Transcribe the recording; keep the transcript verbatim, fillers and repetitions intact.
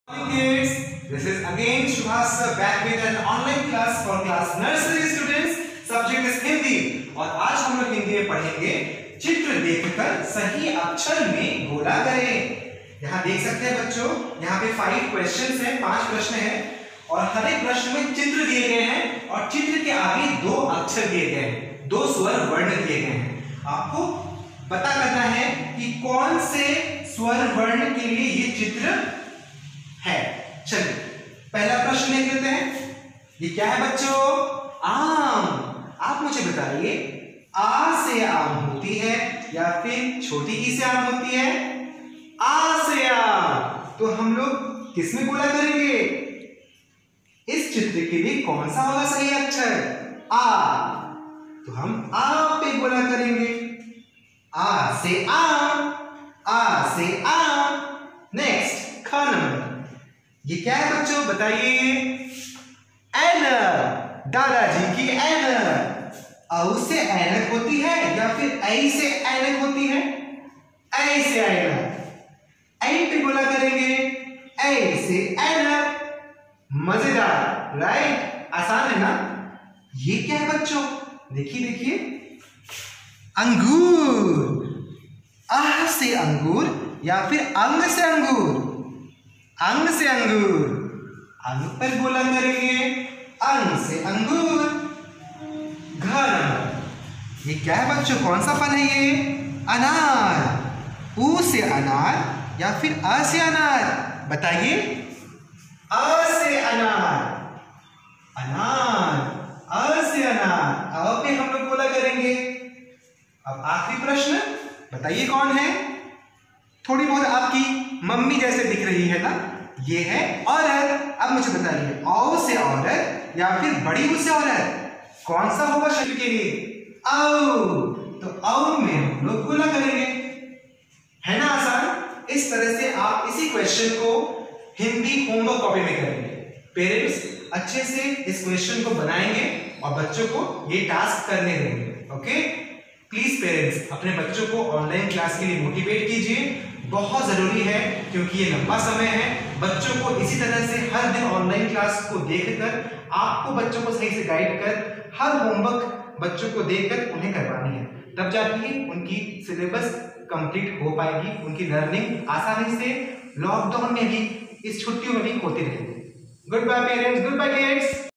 Kids, this is again Subhas sir back with an online class for class nursery students. Subject is Hindi और आज हम लोग हिंदी में पढ़ेंगे चित्र देखकर सही अक्षर में गोला करें। यहाँ देख सकते हैं बच्चों, यहाँ पे फाइव क्वेश्चंस हैं, पांच प्रश्न हैं और हर एक प्रश्न में चित्र दिए गए हैं और चित्र के आगे दो अक्षर दिए गए हैं, दो स्वर वर्ण दिए गए हैं। आपको पता करना है कि कौन से स्वर वर्ण के लिए ये चित्र है। चलिए पहला प्रश्न देख लेते हैं। ये क्या है बच्चों? आम। आप मुझे बताइए, आ से आम होती है या फिर छोटी ई से आम होती है? आ से आम। तो हम लोग किस में गोला करेंगे? इस चित्र के लिए कौन सा होगा सही अक्षर? आ। तो हम आ पे गोला करेंगे। आ से आम, आ से आम। नेक्स्ट ख नंबर, ये क्या है बच्चों बताइए? ऐनक। दादाजी की ऐनक। औ से ऐनक होती है या फिर ऐ से ऐनक होती है? ऐ से ऐनक। ऐ पे गोला करेंगे। ऐ से ऐनक। मजेदार, राइट? आसान है ना? ये क्या है बच्चों? देखिए देखिए, अंगूर। आह से अंगूर या फिर अंग से अंगूर? अंग से अंगूर। अंग पर गोला करेंगे। अंग से अंगूर। घ नंबर, ये क्या है बच्चों? कौन सा फल है ये? अनार। ऊ से अनार या फिर अ से अनार? बताइए। अ से अनार। अनार। अ से अनार। अ पे हम लोग गोला करेंगे। अब आखिरी प्रश्न, बताइए कौन है? थोड़ी बहुत आपकी मम्मी जैसे दिख रही है ना? ये है औरत। अब मुझे बताइए, औ से औरत या फिर बड़ी ऊ से औरत? कौन सा होगा शरीर के लिए? औ। तो औ में हम लोग गोला करेंगे। है ना आसान? इस तरह से आप इसी क्वेश्चन को हिंदी होमवर्क कॉपी में करेंगे। पेरेंट्स अच्छे से इस क्वेश्चन को बनाएंगे और बच्चों को ये टास्क करने देंगे। ओके? प्लीज पेरेंट्स अपने बच्चों को ऑनलाइन क्लास के लिए मोटिवेट कीजिए, बहुत जरूरी है क्योंकि ये लंबा समय है। बच्चों को इसी तरह से हर दिन ऑनलाइन क्लास को देखकर आपको बच्चों को सही से गाइड कर हर होमवर्क बच्चों को देकर उन्हें करवानी है, तब जाके उनकी सिलेबस कंप्लीट हो पाएगी, उनकी लर्निंग आसानी से लॉकडाउन में भी, इस छुट्टियों में भी होती रहेगी। Goodbye parents, goodbye kids.